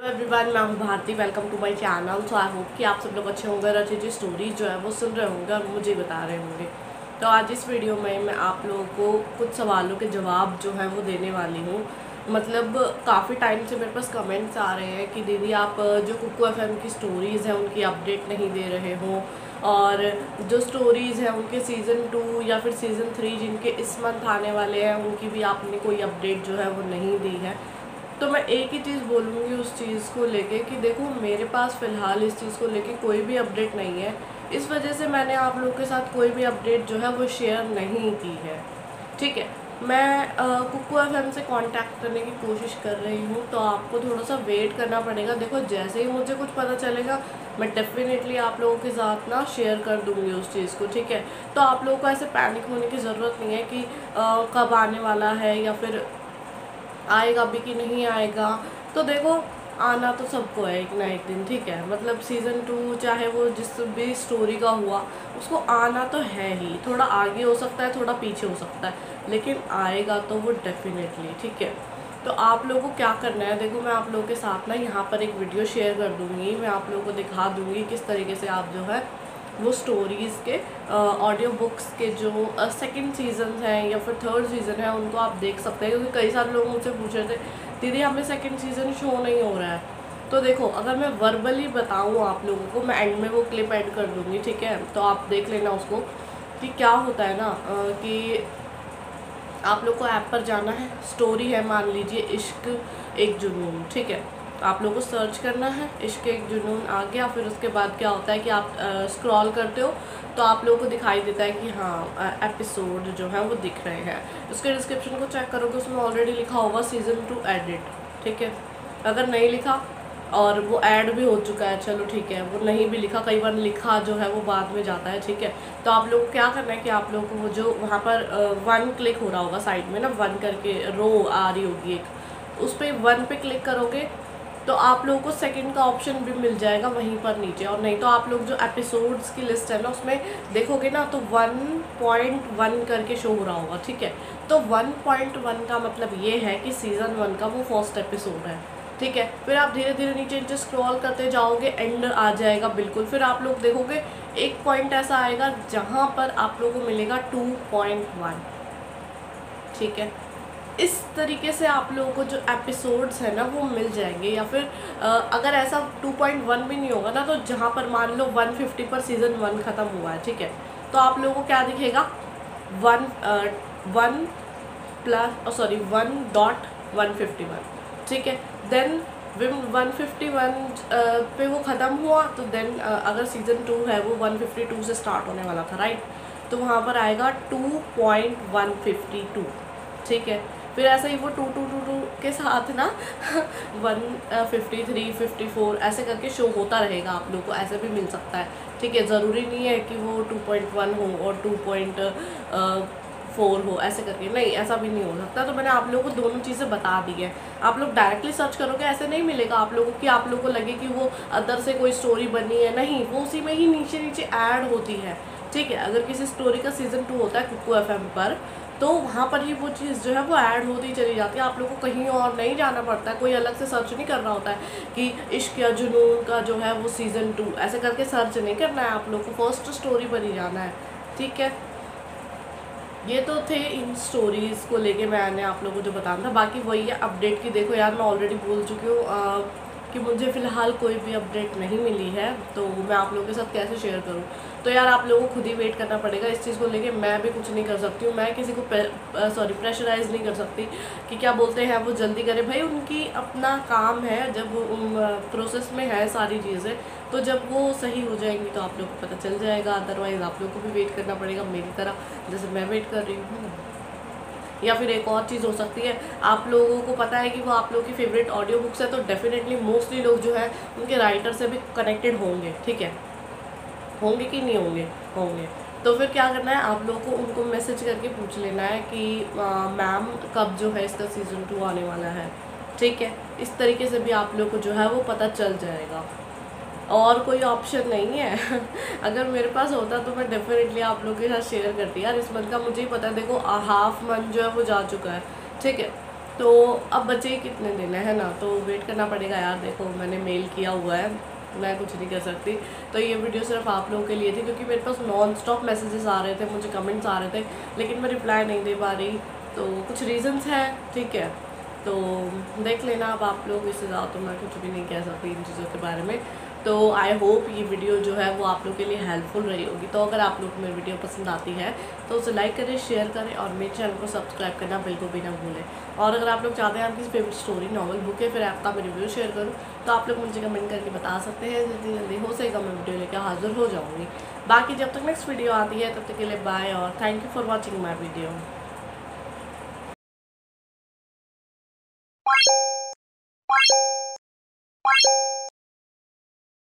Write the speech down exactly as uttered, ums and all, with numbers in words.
Everyone, मैं हूँ Bharti. Welcome to my channel. So I hope कि आप सब लोग अच्छे होंगे और अच्छी अच्छी स्टोरीज जो है वो सुन रहे होंगे और मुझे बता रहे होंगे। तो आज इस वीडियो में मैं आप लोगों को कुछ सवालों के जवाब जो है वो देने वाली हूँ। मतलब काफ़ी टाइम से मेरे पास कमेंट्स आ रहे हैं कि दीदी आप जो कुकू एफ एम की स्टोरीज़ हैं उनकी अपडेट नहीं दे रहे हो, और जो स्टोरीज़ हैं उनके सीज़न टू या फिर सीज़न थ्री जिनके इस मंथ आने वाले हैं उनकी भी आपने कोई अपडेट जो है वो नहीं दी है। तो मैं एक ही चीज़ बोलूँगी उस चीज़ को लेके कि देखो, मेरे पास फ़िलहाल इस चीज़ को लेके कोई भी अपडेट नहीं है। इस वजह से मैंने आप लोगों के साथ कोई भी अपडेट जो है वो शेयर नहीं की है। ठीक है, मैं कुकू एफ एम से कांटेक्ट करने की कोशिश कर रही हूँ, तो आपको थोड़ा सा वेट करना पड़ेगा। देखो, जैसे ही मुझे कुछ पता चलेगा मैं डेफिनेटली आप लोगों के साथ ना शेयर कर दूँगी उस चीज़ को। ठीक है, तो आप लोगों को ऐसे पैनिक होने की ज़रूरत नहीं है कि आ, कब आने वाला है या फिर आएगा भी कि नहीं आएगा। तो देखो, आना तो सबको है एक ना एक दिन। ठीक है, मतलब सीज़न टू चाहे वो जिस भी स्टोरी का हुआ उसको आना तो है ही। थोड़ा आगे हो सकता है, थोड़ा पीछे हो सकता है, लेकिन आएगा तो वो डेफिनेटली। ठीक है, तो आप लोगों को क्या करना है, देखो मैं आप लोगों के साथ ना यहाँ पर एक वीडियो शेयर कर दूँगी। मैं आप लोगों को दिखा दूँगी किस तरीके से आप जो है वो स्टोरीज़ के ऑडियो बुक्स के जो सेकंड सीजन हैं या फिर थर्ड सीज़न है उनको आप देख सकते हैं। क्योंकि कई सारे लोग मुझसे पूछ रहे थे, दीदी हमें सेकंड सीज़न शो नहीं हो रहा है। तो देखो, अगर मैं वर्बली बताऊँ आप लोगों को, मैं एंड में वो क्लिप ऐड कर दूँगी। ठीक है, तो आप देख लेना उसको कि क्या होता है ना, अ, कि आप लोग को ऐप पर जाना है। स्टोरी है, मान लीजिए इश्क एक जुनून। ठीक है, आप लोगों को सर्च करना है, इश्क एक जुनून आ गया। फिर उसके बाद क्या होता है कि आप स्क्रॉल करते हो तो आप लोगों को दिखाई देता है कि हाँ एपिसोड जो है वो दिख रहे हैं। उसके डिस्क्रिप्शन को चेक करोगे, उसमें ऑलरेडी लिखा होगा सीज़न टू एडिट। ठीक है, अगर नहीं लिखा और वो ऐड भी हो चुका है, चलो ठीक है, वो नहीं भी लिखा, कई बार लिखा जो है वो बाद में जाता है। ठीक है, तो आप लोगों को क्या करना है कि आप लोगों को वो जो वहाँ पर वन क्लिक हो रहा होगा साइड में ना, वन करके रो आ रही होगी एक, उस पर वन पे क्लिक करोगे तो आप लोगों को सेकंड का ऑप्शन भी मिल जाएगा वहीं पर नीचे। और नहीं तो आप लोग जो एपिसोड्स की लिस्ट है ना उसमें देखोगे ना तो वन पॉइंट वन करके शो हो रहा होगा। ठीक है, तो वन पॉइंट वन का मतलब ये है कि सीज़न वन का वो फर्स्ट एपिसोड है। ठीक है, फिर आप धीरे धीरे नीचे नीचे स्क्रॉल करते जाओगे, एंड आ जाएगा बिल्कुल। फिर आप लोग देखोगे एक पॉइंट ऐसा आएगा जहाँ पर आप लोगों को मिलेगा टू पॉइंट वन। ठीक है, इस तरीके से आप लोगों को जो एपिसोड्स है ना वो मिल जाएंगे। या फिर आ, अगर ऐसा टू पॉइंट वन भी नहीं होगा ना, तो जहाँ पर मान लो वन फिफ्टी पर सीज़न वन ख़त्म हुआ है, ठीक है, तो आप लोगों को क्या दिखेगा, one one plus sorry one dot one fifty one. ठीक है, देन वन फिफ्टी वन पे वो ख़त्म हुआ तो देन अगर सीज़न टू है वो वन फिफ्टी टू से स्टार्ट होने वाला था, राइट, तो वहाँ पर आएगा two point one fifty two. ठीक है, फिर ऐसे ही वो टू टू टू टू के साथ ना one fifty three fifty four ऐसे करके शो होता रहेगा। आप लोग को ऐसे भी मिल सकता है। ठीक है, ज़रूरी नहीं है कि वो टू पॉइंट वन हो और टू पॉइंट फोर हो, ऐसे करके नहीं, ऐसा भी नहीं हो सकता। तो मैंने आप लोगों को दोनों चीज़ें बता दी है। आप लोग डायरेक्टली सर्च करोगे ऐसे नहीं मिलेगा आप लोगों को कि आप लोगों को लगे कि वो अदर से कोई स्टोरी बनी है, नहीं, वो उसी में ही नीचे नीचे ऐड होती है। ठीक है, अगर किसी स्टोरी का सीज़न टू होता है कुकू एफ एम पर, तो वहाँ पर ही वो चीज़ जो है वो ऐड होती चली जाती है। आप लोगों को कहीं और नहीं जाना पड़ता है, कोई अलग से सर्च नहीं करना होता है कि इश्क या जुनून का जो है वो सीज़न टू ऐसे करके सर्च नहीं करना है। आप लोगों को फर्स्ट स्टोरी पर ही जाना है। ठीक है, ये तो थे इन स्टोरीज़ को लेके मैंने आप लोगों को जो बताना था। बाकी वही है अपडेट की। देखो यार, मैं ऑलरेडी बोल चुकी हूँ कि मुझे फ़िलहाल कोई भी अपडेट नहीं मिली है, तो मैं आप लोगों के साथ कैसे शेयर करूँ। तो यार आप लोगों को खुद ही वेट करना पड़ेगा इस चीज़ को लेके। मैं भी कुछ नहीं कर सकती हूँ, मैं किसी को सॉरी प्रेशराइज़ नहीं कर सकती कि क्या बोलते हैं वो जल्दी करे। भाई उनकी अपना काम है, जब प्रोसेस में है सारी चीज़ें, तो जब वो सही हो जाएंगी तो आप लोग को पता चल जाएगा। अदरवाइज़ आप लोग को भी वेट करना पड़ेगा मेरी तरह, जैसे मैं वेट कर रही हूँ। या फिर एक और चीज़ हो सकती है, आप लोगों को पता है कि वो आप लोगों की फेवरेट ऑडियो बुक्स है, तो डेफिनेटली मोस्टली लोग जो है उनके राइटर से भी कनेक्टेड होंगे। ठीक है, होंगे कि नहीं होंगे, होंगे। तो फिर क्या करना है, आप लोगों को उनको मैसेज करके पूछ लेना है कि मैम कब जो है इसका सीज़न टू आने वाला है। ठीक है, इस तरीके से भी आप लोग को जो है वो पता चल जाएगा। और कोई ऑप्शन नहीं है अगर मेरे पास होता तो मैं डेफिनेटली आप लोगों के साथ शेयर करती यार। इस मंथ का मुझे ही पता है, देखो हाफ मंथ जो है वो जा चुका है। ठीक है, तो अब बचे ही कितने दिन है ना, तो वेट करना पड़ेगा यार। देखो मैंने मेल किया हुआ है, मैं कुछ नहीं कर सकती। तो ये वीडियो सिर्फ आप लोगों के लिए थी, क्योंकि मेरे पास नॉन स्टॉप मैसेजेस आ रहे थे, मुझे कमेंट्स आ रहे थे, लेकिन मैं रिप्लाई नहीं दे पा रही। तो कुछ रीजंस हैं, ठीक है, तो देख लेना अब आप लोग। इससे ज़्यादा तो मैं कुछ भी नहीं कह सकती इन चीज़ों के बारे में। तो आई होप ये वीडियो जो है वो आप लोग के लिए हेल्पफुल रही होगी। तो अगर आप लोग को मेरी वीडियो पसंद आती है तो उसे लाइक करें, शेयर करें और मेरे चैनल को सब्सक्राइब करना बिल्कुल भी ना भूलें। और अगर आप लोग चाहते हैं आपकी फेवरेट स्टोरी, नॉवल, बुक है, फिर आपका मैं रिव्यू शेयर करूँ, तो आप लोग मुझे कमेंट करके बता सकते हैं। जितनी जल्दी हो सकेगा मैं वीडियो लेकर हाजिर हो जाऊँगी। बाकी जब तक नेक्स्ट वीडियो आती है तब तक के लिए बाय और thank you for watching my video.